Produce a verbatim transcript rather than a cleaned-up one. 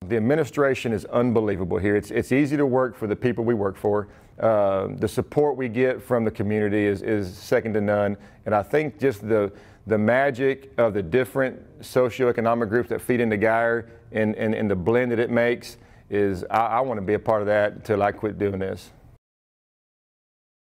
The administration is unbelievable here. It's, it's easy to work for the people we work for. Uh, the support we get from the community is, is second to none. And I think just the, the magic of the different socioeconomic groups that feed into Guyer and, and, and the blend that it makes is, I, I want to be a part of that until I quit doing this.